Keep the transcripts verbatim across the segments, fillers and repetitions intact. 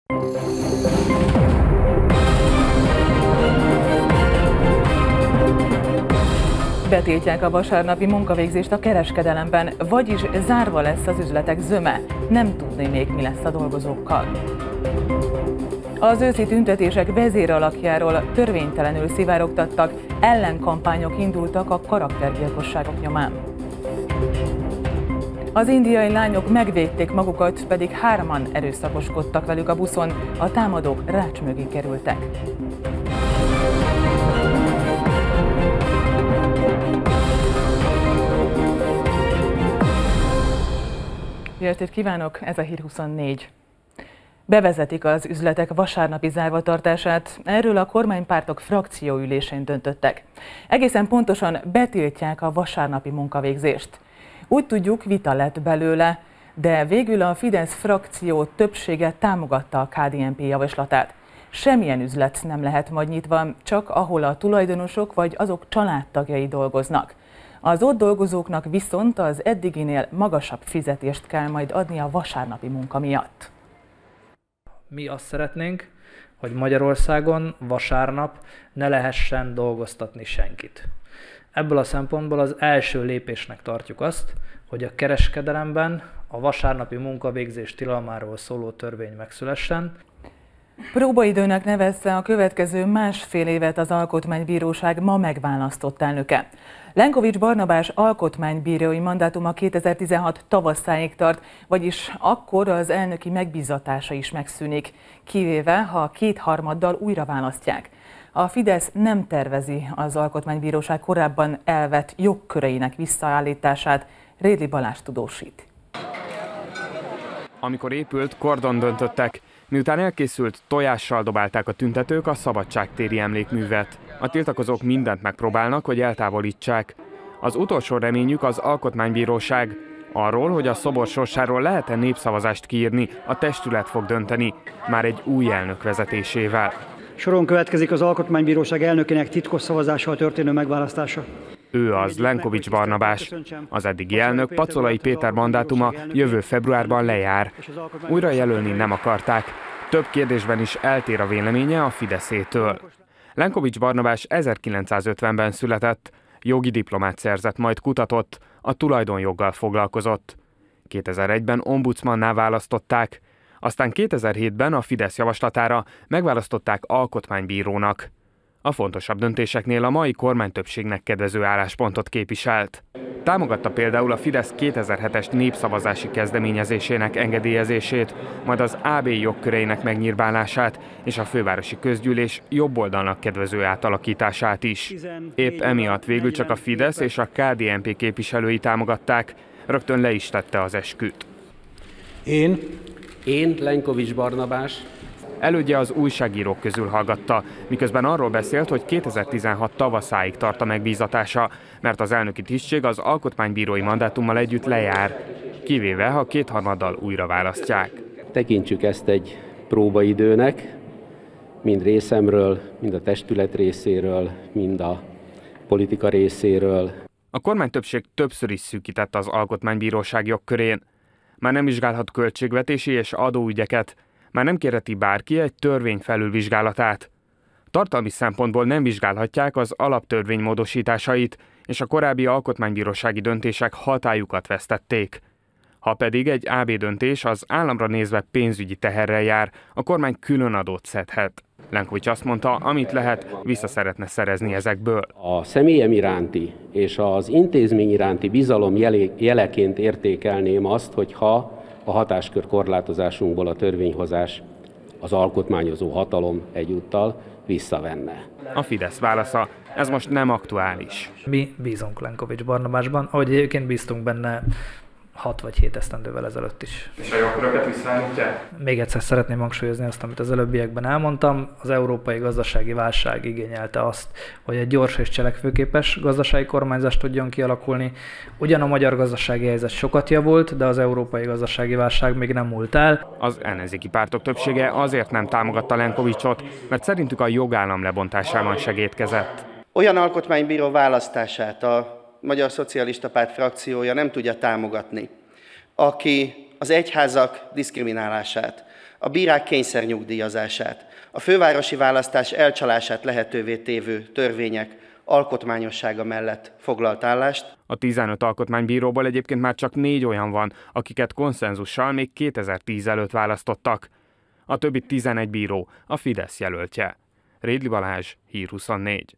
Betiltják a vasárnapi munkavégzést a kereskedelemben, vagyis zárva lesz az üzletek zöme. Nem tudni még, mi lesz a dolgozókkal. Az őszi tüntetések vezéralakjáról törvénytelenül szivárogtattak, ellenkampányok indultak a karaktergyilkosságok nyomán. Az indiai lányok megvédték magukat, pedig hárman erőszakoskodtak velük a buszon, a támadók rács mögé kerültek. Jó estét kívánok, ez a Hír huszonnégy. Bevezetik az üzletek vasárnapi zárvatartását, erről a kormánypártok frakcióülésén döntöttek. Egészen pontosan betiltják a vasárnapi munkavégzést. Úgy tudjuk, vita lett belőle, de végül a Fidesz frakció többsége támogatta a ká dé en pé javaslatát. Semmilyen üzlet nem lehet majd nyitva, csak ahol a tulajdonosok vagy azok családtagjai dolgoznak. Az ott dolgozóknak viszont az eddiginél magasabb fizetést kell majd adni a vasárnapi munka miatt. Mi azt szeretnénk, hogy Magyarországon vasárnap ne lehessen dolgoztatni senkit. Ebből a szempontból az első lépésnek tartjuk azt, hogy a kereskedelemben a vasárnapi munkavégzés tilalmáról szóló törvény megszülessen. Próbaidőnek nevezte a következő másfél évet az Alkotmánybíróság ma megválasztott elnöke. Lenkovics Barnabás alkotmánybírói mandátuma kétezer-tizenhat tavaszáig tart, vagyis akkor az elnöki megbízatása is megszűnik, kivéve ha kétharmaddal újra választják. A Fidesz nem tervezi az Alkotmánybíróság korábban elvett jogköreinek visszaállítását, Rédli Balázs tudósít. Amikor épült, kordon döntöttek. Miután elkészült, tojással dobálták a tüntetők a szabadságtéri emlékművet. A tiltakozók mindent megpróbálnak, hogy eltávolítsák. Az utolsó reményük az Alkotmánybíróság. Arról, hogy a szobor sorsáról lehet-e népszavazást kiírni, a testület fog dönteni, már egy új elnök vezetésével. Soron következik az Alkotmánybíróság elnökének titkos szavazással történő megválasztása. Ő az Lenkovics Barnabás. Az eddigi elnök, Pacolai Péter mandátuma jövő februárban lejár. Újra jelölni nem akarták. Több kérdésben is eltér a véleménye a Fideszétől. Lenkovics Barnabás ezerkilencszázötvenben született, jogi diplomát szerzett, majd kutatott, a tulajdonjoggal foglalkozott. kétezer-egyben ombudsmanná választották, aztán kétezer-hétben a Fidesz javaslatára megválasztották alkotmánybírónak. A fontosabb döntéseknél a mai kormánytöbbségnek kedvező álláspontot képviselt. Támogatta például a Fidesz kétezer-hetes népszavazási kezdeményezésének engedélyezését, majd az á bé jogköreinek megnyírbálását és a fővárosi közgyűlés jobboldalnak kedvező átalakítását is. Épp emiatt végül csak a Fidesz és a ká dé en pé képviselői támogatták, rögtön le is tette az esküt. Én, Én Lenkovics Barnabás, elődje az újságírók közül hallgatta, miközben arról beszélt, hogy kétezer-tizenhat tavaszáig tart a megbízatása, mert az elnöki tisztség az alkotmánybírói mandátummal együtt lejár, kivéve, ha kétharmaddal újra választják. Tekintsük ezt egy próbaidőnek, mind részemről, mind a testület részéről, mind a politika részéről. A kormánytöbbség többször is szűkítette az alkotmánybíróság jogkörén. Már nem vizsgálhat költségvetési és adóügyeket, már nem kérheti bárki egy törvény felülvizsgálatát. Tartalmi szempontból nem vizsgálhatják az alaptörvény módosításait, és a korábbi alkotmánybírósági döntések hatályukat vesztették. Ha pedig egy á bé döntés az államra nézve pénzügyi teherrel jár, a kormány külön adót szedhet. Lenkovics azt mondta, amit lehet, vissza szeretne szerezni ezekből. A személyem iránti és az intézmény iránti bizalom jeleként értékelném azt, hogyha a hatáskör korlátozásunkból a törvényhozás az alkotmányozó hatalom egyúttal visszavenne. A Fidesz válasza, ez most nem aktuális. Mi bízunk Lenkovics Barnabásban, ahogy egyébként bíztunk benne hat vagy hét esztendővel ezelőtt is. És a jogköröket visszaállítják? Még egyszer szeretném hangsúlyozni azt, amit az előbbiekben elmondtam. Az európai gazdasági válság igényelte azt, hogy egy gyors és cselekvőképes gazdasági kormányzás tudjon kialakulni. Ugyan a magyar gazdasági helyzet sokat javult, de az európai gazdasági válság még nem múlt el. Az ellenzéki pártok többsége azért nem támogatta Lenkovicsot, mert szerintük a jogállam lebontásában segédkezett. Olyan alkotmánybíró választását a Magyar Szocialista Párt frakciója nem tudja támogatni, aki az egyházak diszkriminálását, a bírák kényszernyugdíjazását, a fővárosi választás elcsalását lehetővé tévő törvények alkotmányossága mellett foglalt állást. A tizenöt alkotmánybíróból egyébként már csak négy olyan van, akiket konszenzussal még kétezer-tíz előtt választottak. A többi tizenegy bíró a Fidesz jelöltje. Rédli Balázs, Hír huszonnégy.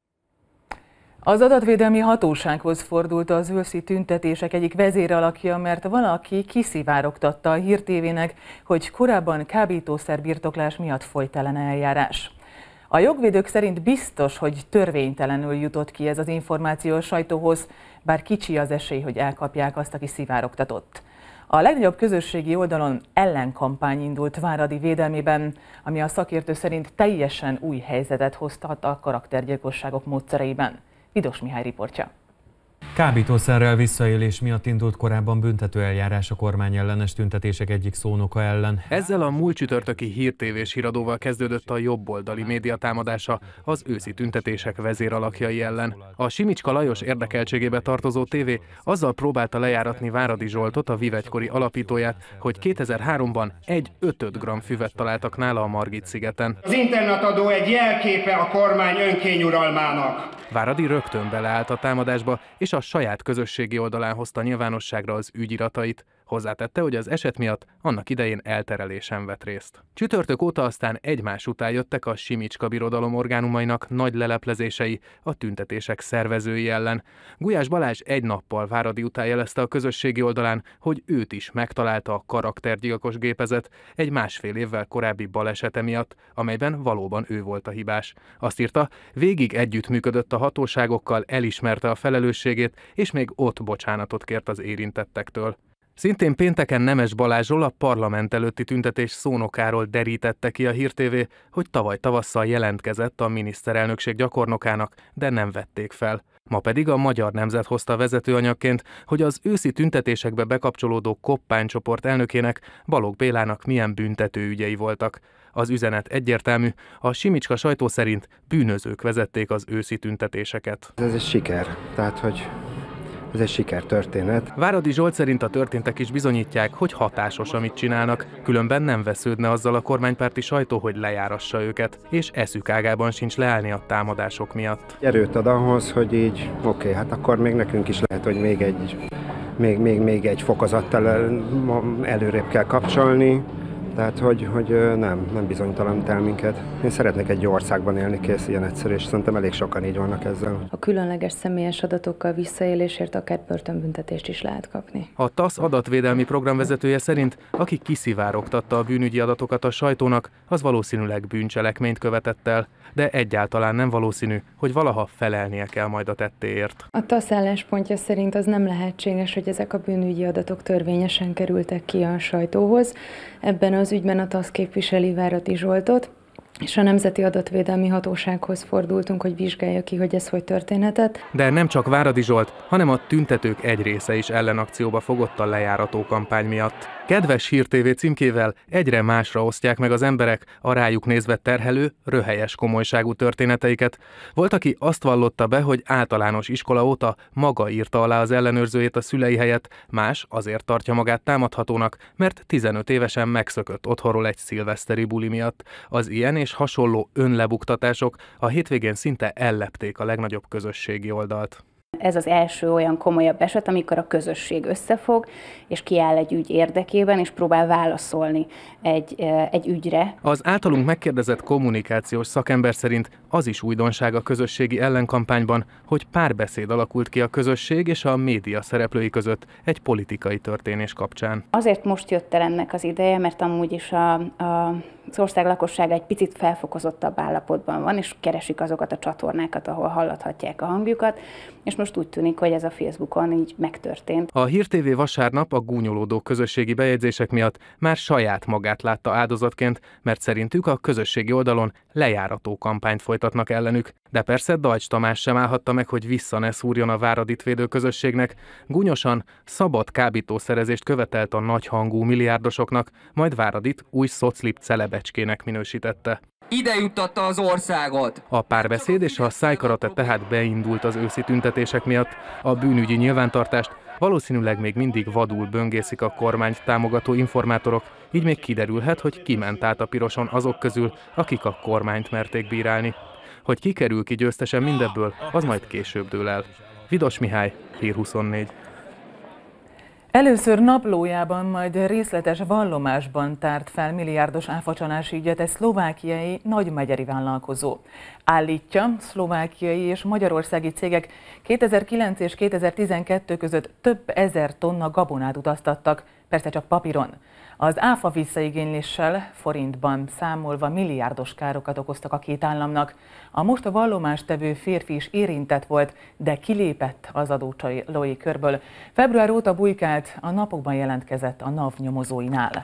Az adatvédelmi hatósághoz fordult az őszi tüntetések egyik vezéralakja, mert valaki kiszivárogtatta a Hír té vének, hogy korábban kábítószerbirtoklás miatt folyt ellene eljárás. A jogvédők szerint biztos, hogy törvénytelenül jutott ki ez az információ a sajtóhoz, bár kicsi az esély, hogy elkapják azt, aki szivárogtatott. A legnagyobb közösségi oldalon ellenkampány indult Váradi védelmében, ami a szakértő szerint teljesen új helyzetet hoztat a karaktergyilkosságok módszereiben. Vidos Mihály riportja. Kábítószerrel visszaélés miatt indult korábban büntetőeljárás a kormányellenes tüntetések egyik szónoka ellen. Ezzel a múlt csütörtöki Hír té vés híradóval kezdődött a jobboldali médiatámadása az őszi tüntetések vezéralakjai ellen. A Simicska Lajos érdekeltségébe tartozó tévé azzal próbálta lejáratni Váradi Zsoltot, a Viv egykori alapítóját, hogy kétezer-háromban egy öt gramm füvet találtak nála a Margit-szigeten. Az internetadó egy jelképe a kormány önkényuralmának. Váradi rögtön beleállt a támadásba, és a saját közösségi oldalán hozta nyilvánosságra az ügyiratait. Hozzátette, hogy az eset miatt annak idején elterelésen vett részt. Csütörtök óta aztán egymás után jöttek a Simicska birodalom orgánumainak nagy leleplezései a tüntetések szervezői ellen. Gulyás Balázs egy nappal Váradi után jelezte a közösségi oldalán, hogy őt is megtalálta a karaktergyilkos gépezet egy másfél évvel korábbi balesete miatt, amelyben valóban ő volt a hibás. Azt írta, végig együttműködött a hatóságokkal, elismerte a felelősségét, és még ott bocsánatot kért az érintettektől. Szintén pénteken Nemes Balázsról, a parlament előtti tüntetés szónokáról derítette ki a Hír té vé, hogy tavaly tavasszal jelentkezett a miniszterelnökség gyakornokának, de nem vették fel. Ma pedig a Magyar Nemzet hozta vezetőanyagként, hogy az őszi tüntetésekbe bekapcsolódó Koppány-csoport elnökének, Balogh Bélának milyen büntetőügyei voltak. Az üzenet egyértelmű, a Simicska sajtó szerint bűnözők vezették az őszi tüntetéseket. Ez egy siker, tehát hogy... Ez egy sikertörténet. Váradi Zsolt szerint a történtek is bizonyítják, hogy hatásos, amit csinálnak, különben nem vesződne azzal a kormánypárti sajtó, hogy lejárassa őket, és eszük ágában sincs leállni a támadások miatt. Erőt ad ahhoz, hogy így, oké, okay, hát akkor még nekünk is lehet, hogy még egy, még, még, még egy fokozattal el, előrébb kell kapcsolni. Tehát, hogy, hogy nem, nem bizonytalanít el minket. Én szeretnék egy jó országban élni, kész, ilyen egyszerű, és szerintem elég sokan így vannak ezzel. A különleges személyes adatokkal visszaélésért akár börtönbüntetést is lehet kapni. A TASZ adatvédelmi programvezetője szerint, aki kiszivárogtatta a bűnügyi adatokat a sajtónak, az valószínűleg bűncselekményt követett el, de egyáltalán nem valószínű, hogy valaha felelnie kell majd a tettéért. A TASZ álláspontja szerint az nem lehetséges, hogy ezek a bűnügyi adatok törvényesen kerültek ki a sajtóhoz. Ebben az ügyben a TASZ képviseli Váradi Zsoltot, és a Nemzeti Adatvédelmi Hatósághoz fordultunk, hogy vizsgálja ki, hogy ez hogy történhetett. De nem csak Váradi Zsolt, hanem a tüntetők egy része is ellenakcióba fogott a lejárató kampány miatt. Kedves Hír té vé címkével egyre másra osztják meg az emberek a rájuk nézve terhelő, röhelyes komolyságú történeteiket. Volt, aki azt vallotta be, hogy általános iskola óta maga írta alá az ellenőrzőjét a szülei helyett, más azért tartja magát támadhatónak, mert tizenöt évesen megszökött otthonról egy szilveszteri buli miatt. Az ilyen és hasonló önlebuktatások a hétvégén szinte ellepték a legnagyobb közösségi oldalt. Ez az első olyan komolyabb eset, amikor a közösség összefog, és kiáll egy ügy érdekében, és próbál válaszolni egy, egy ügyre. Az általunk megkérdezett kommunikációs szakember szerint az is újdonság a közösségi ellenkampányban, hogy párbeszéd alakult ki a közösség és a média szereplői között egy politikai történés kapcsán. Azért most jött el ennek az ideje, mert amúgy is a, a, az ország lakossága egy picit felfokozottabb állapotban van, és keresik azokat a csatornákat, ahol hallathatják a hangjukat, és most úgy tűnik, hogy ez a Facebookon így megtörtént. A Hír té vé vasárnap a gúnyolódó közösségi bejegyzések miatt már saját magát látta áldozatként, mert szerintük a közösségi oldalon lejárató kampányt folytatnak ellenük. De persze Dajcs Tamás sem állhatta meg, hogy vissza ne szúrjon a Váradit védő közösségnek. Gúnyosan szabad kábítószerezést követelt a nagyhangú milliárdosoknak, majd Váradit új szoclip celebecskének minősítette. ide juttatta az országot. A párbeszéd és a szájkarate tehát beindult az őszi tüntetések miatt. A bűnügyi nyilvántartást valószínűleg még mindig vadul böngészik a kormányt támogató informátorok, így még kiderülhet, hogy ki ment át a piroson azok közül, akik a kormányt merték bírálni. Hogy ki kerül ki győztesen mindebből, az majd később dől el. Vidos Mihály, Hír huszonnégy. Először naplójában, majd részletes vallomásban tárt fel milliárdos áfacsalási ügyet egy szlovákiai nagymegyeri vállalkozó. Állítja, szlovákiai és magyarországi cégek kétezer-kilenc és kétezer-tizenkettő között több ezer tonna gabonát utaztattak, persze csak papíron. Az áfa visszaigényléssel forintban számolva milliárdos károkat okoztak a két államnak. A most a vallomást tevő férfi is érintett volt, de kilépett az adócsalói körből. Február óta bujkált, a napokban jelentkezett a NAV nyomozóinál.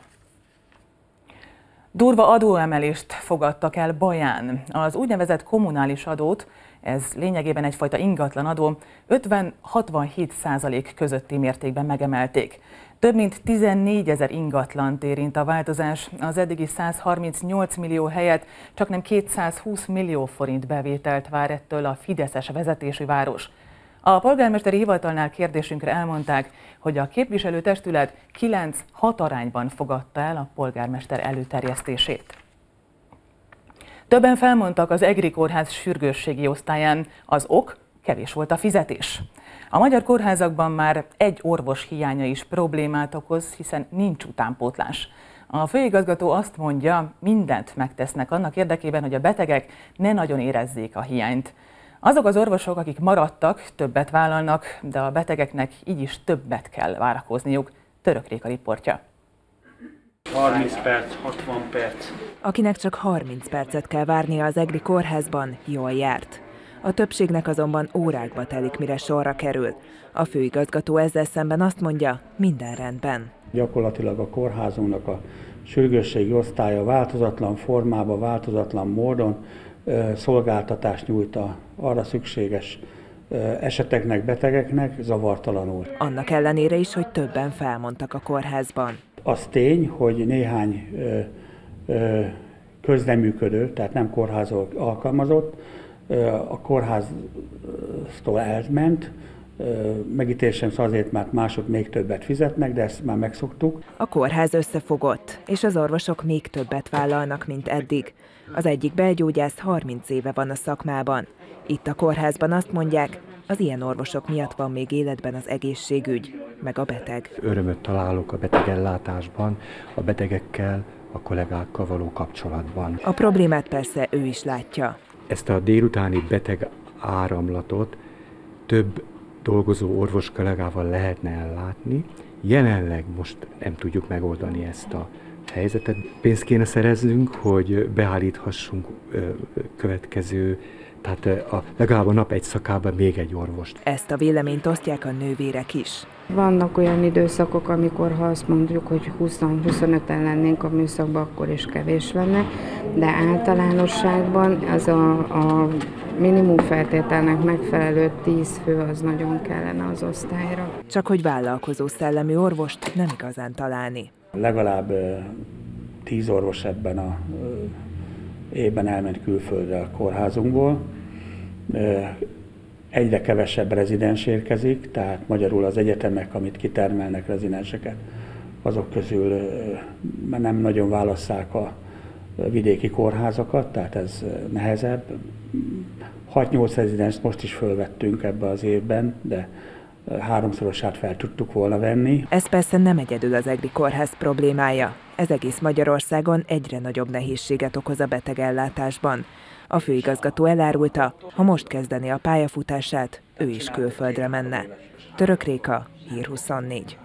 Durva adóemelést fogadtak el Baján. Az úgynevezett kommunális adót, ez lényegében egyfajta ingatlan adó, ötven-hatvanhét százalék közötti mértékben megemelték. Több mint tizennégyezer ingatlant érint a változás, az eddigi százharmincnyolc millió helyett csaknem kétszázhúsz millió forint bevételt vár ettől a fideszes vezetésű város. A polgármesteri hivatalnál kérdésünkre elmondták, hogy a képviselőtestület kilenc hat arányban fogadta el a polgármester előterjesztését. Többen felmondtak az EGRI kórház sürgősségi osztályán, az ok, kevés volt a fizetés. A magyar kórházakban már egy orvos hiánya is problémát okoz, hiszen nincs utánpótlás. A főigazgató azt mondja, mindent megtesznek annak érdekében, hogy a betegek ne nagyon érezzék a hiányt. Azok az orvosok, akik maradtak, többet vállalnak, de a betegeknek így is többet kell várakozniuk. Török Réka riportja. harminc perc, hatvan perc. Akinek csak harminc percet kell várnia az EGRI kórházban, jól járt. A többségnek azonban órákba telik, mire sorra kerül. A főigazgató ezzel szemben azt mondja, minden rendben. Gyakorlatilag a kórházunknak a sürgősségi osztálya változatlan formában, változatlan módon szolgáltatást nyújt a arra szükséges eseteknek, betegeknek zavartalanul. Annak ellenére is, hogy többen felmondtak a kórházban. Az tény, hogy néhány közleműködő, tehát nem kórházol alkalmazott, a kórháztól elment, megítélésem azért, mert mások még többet fizetnek, de ezt már megszoktuk. A kórház összefogott, és az orvosok még többet vállalnak, mint eddig. Az egyik belgyógyász harminc éve van a szakmában. Itt a kórházban azt mondják, az ilyen orvosok miatt van még életben az egészségügy, meg a beteg. Örömöt találok a betegellátásban, a betegekkel, a kollégákkal való kapcsolatban. A problémát persze ő is látja. Ezt a délutáni beteg áramlatot több dolgozó orvos kollégával lehetne ellátni. Jelenleg most nem tudjuk megoldani ezt a helyzetet. Pénzt kéne szereznünk, hogy beállíthassunk következő, tehát a, legalább a nap egy szakában még egy orvost. Ezt a véleményt osztják a nővérek is. Vannak olyan időszakok, amikor ha azt mondjuk, hogy húsz-huszonöten lennénk a műszakban, akkor is kevés lenne, de általánosságban az a, a minimum feltételnek megfelelő tíz fő az nagyon kellene az osztályra. Csak hogy vállalkozó szellemű orvost nem igazán találni. Legalább tíz orvos ebben a évben elment külföldre a kórházunkból. Egyre kevesebb rezidens érkezik, tehát magyarul az egyetemek, amit kitermelnek rezidenseket, azok közül nem nagyon válasszák a vidéki kórházakat, tehát ez nehezebb. hat-nyolc rezidenst most is fölvettünk ebbe az évben, de háromszorosát fel tudtuk volna venni. Ez persze nem egyedül az EGRI kórház problémája. Ez egész Magyarországon egyre nagyobb nehézséget okoz a betegellátásban. A főigazgató elárulta, ha most kezdeni a pályafutását, ő is külföldre menne. Török Réka, Hír huszonnégy.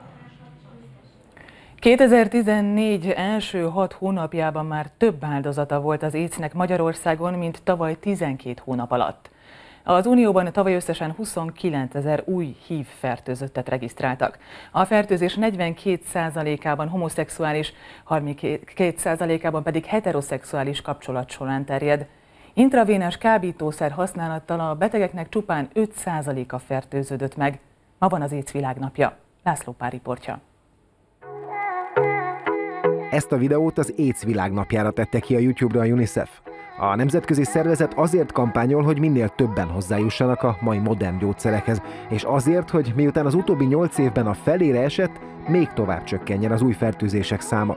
kétezer-tizennégy első hat hónapjában már több áldozata volt az éidsnek Magyarországon, mint tavaly tizenkét hónap alatt. Az Unióban tavaly összesen huszonkilencezer új hív fertőzöttet regisztráltak. A fertőzés negyvenkét százalékában homoszexuális, harminkét százalékában pedig heteroszexuális kapcsolat során terjed. Intravénás kábítószer használattal a betegeknek csupán öt százaléka fertőződött meg. Ma van az AIDS világnapja. László Pál riportja. Ezt a videót az AIDS világnapjára tette ki a YouTube-ra a UNICEF. A nemzetközi szervezet azért kampányol, hogy minél többen hozzájussanak a mai modern gyógyszerekhez, és azért, hogy miután az utóbbi nyolc évben a felére esett, még tovább csökkenjen az új fertőzések száma.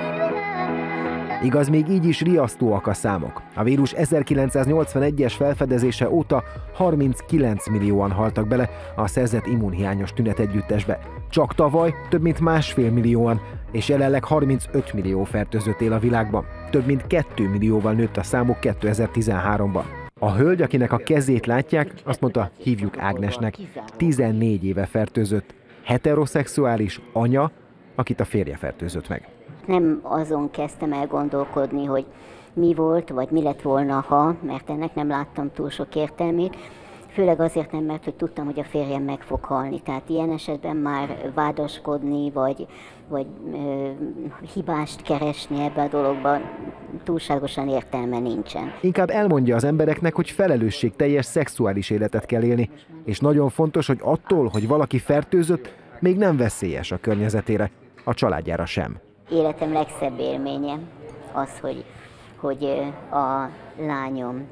Igaz, még így is riasztóak a számok. A vírus ezerkilencszáznyolcvanegyes felfedezése óta harminckilenc millióan haltak bele a szerzett immunhiányos tünetegyüttesbe. Csak tavaly több mint másfél millióan, és jelenleg harmincöt millió fertőzött él a világban. Több mint két millióval nőtt a számuk kétezer-tizenháromban. A hölgy, akinek a kezét látják, azt mondta, hívjuk Ágnesnek, tizennégy éve fertőzött, heteroszexuális anya, akit a férje fertőzött meg. Nem azon kezdtem el gondolkodni, hogy mi volt, vagy mi lett volna, ha, mert ennek nem láttam túl sok értelmét. Főleg azért nem, mert hogy tudtam, hogy a férjem meg fog halni. Tehát ilyen esetben már vádaskodni, vagy, vagy ö, hibást keresni ebbe a dologba túlságosan értelme nincsen. Inkább elmondja az embereknek, hogy felelősségteljes szexuális életet kell élni, és nagyon fontos, hogy attól, hogy valaki fertőzött, még nem veszélyes a környezetére, a családjára sem. Életem legszebb élménye az, hogy, hogy a lányom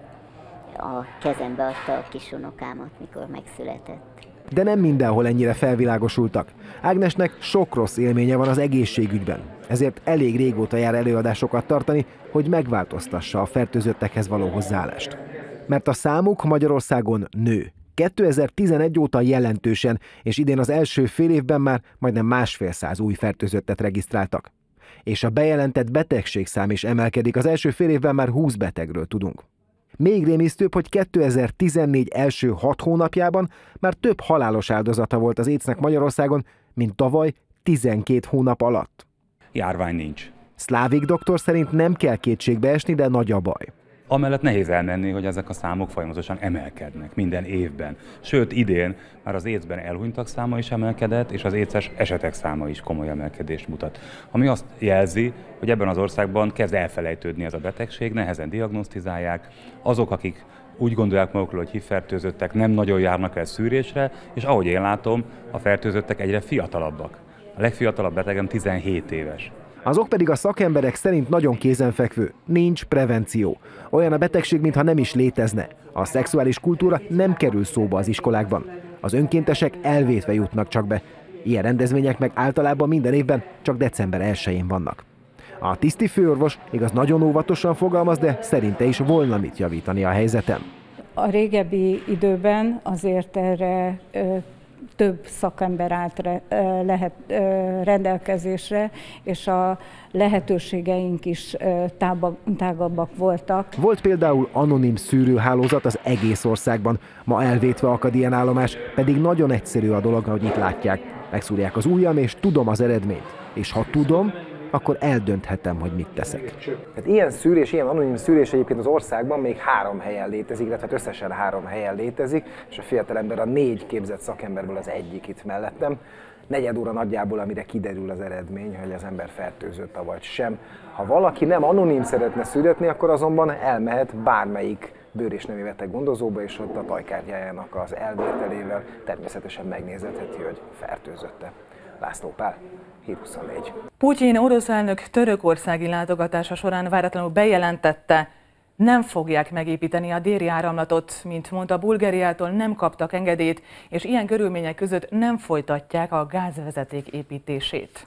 a kezembe adta a kisunokámat, mikor megszületett. De nem mindenhol ennyire felvilágosultak. Ágnesnek sok rossz élménye van az egészségügyben, ezért elég régóta jár előadásokat tartani, hogy megváltoztassa a fertőzöttekhez való hozzáállást. Mert a számuk Magyarországon nő. kétezer-tizenegy óta jelentősen, és idén az első fél évben már majdnem másfél száz új fertőzöttet regisztráltak. És a bejelentett betegségszám is emelkedik, az első fél évben már húsz betegről tudunk. Még rémisztőbb, hogy kétezer-tizennégy első hat hónapjában már több halálos áldozata volt az éidzsnek Magyarországon, mint tavaly tizenkét hónap alatt. Járvány nincs. Szlávik doktor szerint nem kell kétségbe esni, de nagy a baj. Amellett nehéz elmenni, hogy ezek a számok folyamatosan emelkednek minden évben. Sőt, idén már az éidzsben elhunytak száma is emelkedett, és az éidzses esetek száma is komoly emelkedést mutat. Ami azt jelzi, hogy ebben az országban kezd elfelejtődni ez a betegség, nehezen diagnosztizálják. Azok, akik úgy gondolják magukról, hogy hívfertőzöttek, nem nagyon járnak el szűrésre, és ahogy én látom, a fertőzöttek egyre fiatalabbak. A legfiatalabb betegem tizenhét éves. Az ok pedig a szakemberek szerint nagyon kézenfekvő. Nincs prevenció. Olyan a betegség, mintha nem is létezne. A szexuális kultúra nem kerül szóba az iskolákban. Az önkéntesek elvétve jutnak csak be. Ilyen rendezvények meg általában minden évben csak december elsején vannak. A tiszti főorvos igaz nagyon óvatosan fogalmaz, de szerinte is volna mit javítani a helyzeten. A régebbi időben azért erre ö, több szakember állt re, ö, lehet, ö, rendelkezésre, és a lehetőségeink is ö, tába, tágabbak voltak. Volt például anonim szűrőhálózat az egész országban. Ma elvétve akad ilyen állomás, pedig nagyon egyszerű a dolog, ahogy itt látják. Megszúrják az ujjam, és tudom az eredményt. És ha tudom, akkor eldönthetem, hogy mit teszek. Hát ilyen szűrés, ilyen anonim szűrés egyébként az országban még három helyen létezik, illetve hát összesen három helyen létezik, és a fiatalember a négy képzett szakemberből az egyik itt mellettem. Negyed óra nagyjából, amire kiderül az eredmény, hogy az ember fertőzött vagy sem. Ha valaki nem anonim szeretne szűrötni, akkor azonban elmehet bármelyik bőr- és nemi beteg gondozóba, és ott a tajkártyájának az elvételével természetesen megnézheti, hogy fertőzötte. László Pál, Hír huszonnégy. Putyin orosz elnök törökországi látogatása során váratlanul bejelentette, nem fogják megépíteni a déli áramlatot, mint mondta, Bulgáriától nem kaptak engedélyt, és ilyen körülmények között nem folytatják a gázvezeték építését.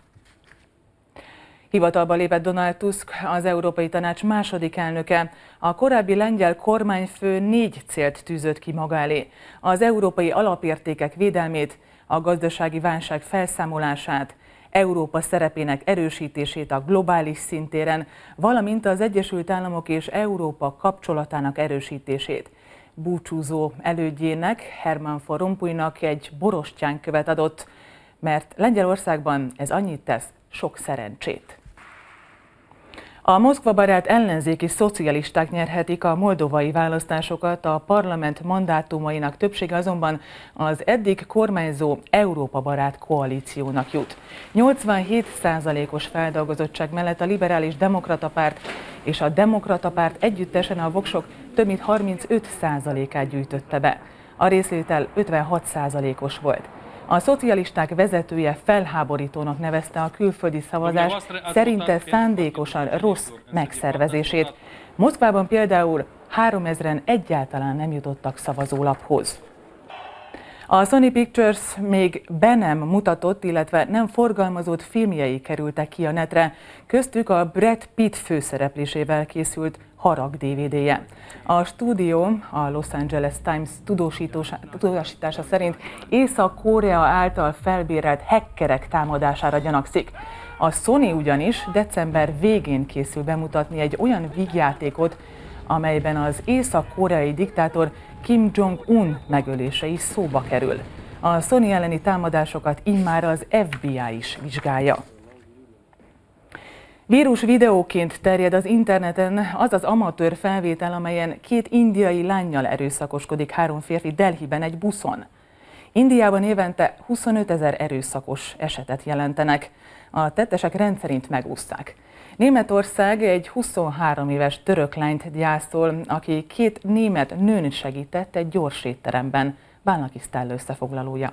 Hivatalba lépett Donald Tusk, az Európai Tanács második elnöke. A korábbi lengyel kormányfő négy célt tűzött ki maga elé: az európai alapértékek védelmét, a gazdasági válság felszámolását, Európa szerepének erősítését a globális szintéren, valamint az Egyesült Államok és Európa kapcsolatának erősítését. Búcsúzó elődjének, Herman Van Rompuynak egy borostyánkövet adott, mert Lengyelországban ez annyit tesz, sok szerencsét. A Moszkva-barát ellenzéki szocialisták nyerhetik a moldovai választásokat, a parlament mandátumainak többsége azonban az eddig kormányzó Európa-barát koalíciónak jut. nyolcvanhét százalékos feldolgozottság mellett a liberális demokrata párt és a demokrata párt együttesen a voksok több mint harmincöt százalékát gyűjtötte be. A részvétel ötvenhat százalékos volt. A szocialisták vezetője felháborítónak nevezte a külföldi szavazás szerinte szándékosan rossz megszervezését. Moszkvában például háromezren egyáltalán nem jutottak szavazólaphoz. A Sony Pictures még be nem mutatott, illetve nem forgalmazott filmjei kerültek ki a netre, köztük a Brad Pitt főszereplésével készült Harag dé vé dé-je. A stúdió a Los Angeles Times tudósítása szerint Észak-Korea által felbérelt hackerek támadására gyanakszik. A Sony ugyanis december végén készül bemutatni egy olyan vígjátékot, amelyben az észak-koreai diktátor Kim Jong-un megölése is szóba kerül. A Sony elleni támadásokat immár az ef bé i is vizsgálja. Vírus videóként terjed az interneten az az amatőr felvétel, amelyen két indiai lánnyal erőszakoskodik három férfi Delhiben egy buszon. Indiában évente huszonötezer erőszakos esetet jelentenek. A tettesek rendszerint megúszták. Németország egy huszonhárom éves török lányt gyászol, aki két német nőn segített egy gyors étteremben. Bálnaki Sztella összefoglalója.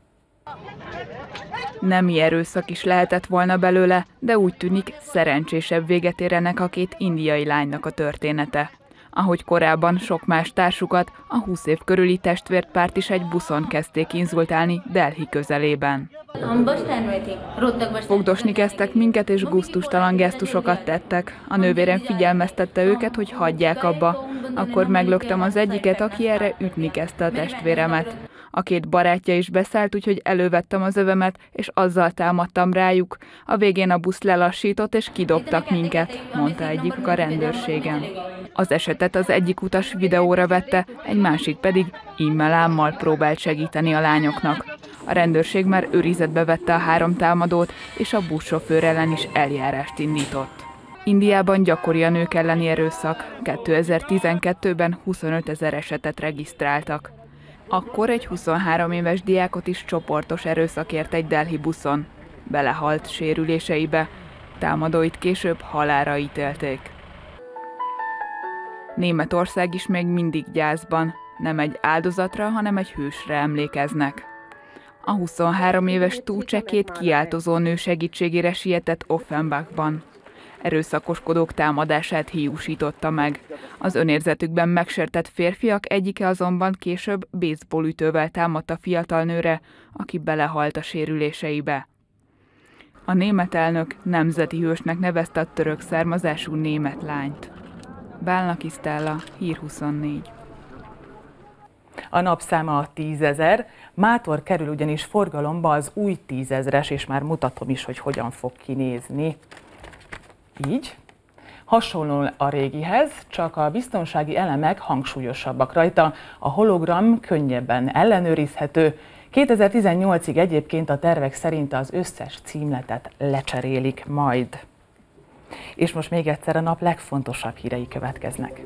Nemi erőszak is lehetett volna belőle, de úgy tűnik, szerencsésebb véget ér ennek a két indiai lánynak a története. Ahogy korábban sok más társukat, a húsz év körüli testvérpárt is egy buszon kezdték inzultálni Delhi közelében. Fogdosni kezdtek minket és gusztustalan gesztusokat tettek. A nővérem figyelmeztette őket, hogy hagyják abba. Akkor meglöktem az egyiket, aki erre ütni kezdte a testvéremet. A két barátja is beszállt, úgyhogy elővettem az övemet, és azzal támadtam rájuk. A végén a busz lelassított, és kidobtak minket, mondta egyikük a rendőrségen. Az esetet az egyik utas videóra vette, egy másik pedig immelámmal próbált segíteni a lányoknak. A rendőrség már őrizetbe vette a három támadót, és a buszsofőr ellen is eljárást indított. Indiában gyakori a nők elleni erőszak. kétezer-tizenkettőben huszonötezer esetet regisztráltak. Akkor egy huszonhárom éves diákot is csoportos erőszak ért egy delhi buszon. Belehalt sérüléseibe, támadóit később halálra ítélték. Németország is még mindig gyászban, nem egy áldozatra, hanem egy hősre emlékeznek. A huszonhárom éves Tuce két kiáltozó nő segítségére sietett Offenbachban. Erőszakoskodók támadását hiúsította meg. Az önérzetükben megsértett férfiak egyike azonban később baseballütővel támadta fiatal nőre, aki belehalt a sérüléseibe. A német elnök nemzeti hősnek nevezte a török származású német lányt. Bálnaki Sztella, Hír huszonnégy. A napszáma a tízezer, mától kerül ugyanis forgalomba az új tízezres, és már mutatom is, hogy hogyan fog kinézni. Így. Hasonló a régihez, csak a biztonsági elemek hangsúlyosabbak rajta, a hologram könnyebben ellenőrizhető. kétezer-tizennyolcig egyébként a tervek szerint az összes címletet lecserélik majd. És most még egyszer a nap legfontosabb hírei következnek.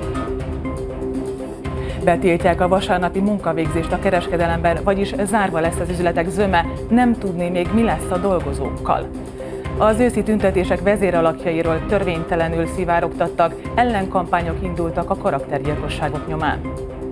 Betiltják a vasárnapi munkavégzést a kereskedelemben, vagyis zárva lesz az üzletek zöme, nem tudni még mi lesz a dolgozókkal. Az őszi tüntetések vezéralakjairól törvénytelenül szivárogtattak, ellenkampányok indultak a karaktergyilkosságok nyomán.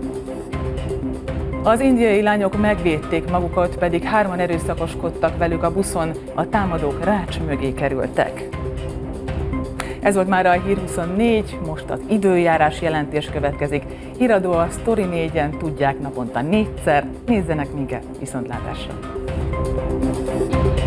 Az indiai lányok megvédték magukat, pedig hárman erőszakoskodtak velük a buszon, a támadók rács mögé kerültek. Ez volt már a Hír huszonnégy, most az időjárás jelentés következik. Híradó a Sztori négyen, tudják naponta négyszer, nézzenek minket, viszontlátásra!